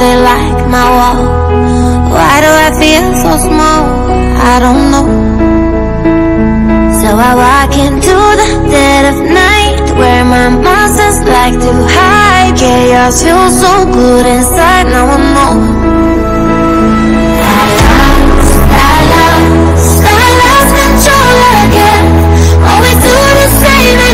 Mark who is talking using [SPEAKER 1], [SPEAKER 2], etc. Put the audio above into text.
[SPEAKER 1] they like my wall. Why do I feel so small? I don't know. So I walk into the dead of night, where my monsters like to hide. Chaos feels so good inside, now I know. I lost control again. Always do the same.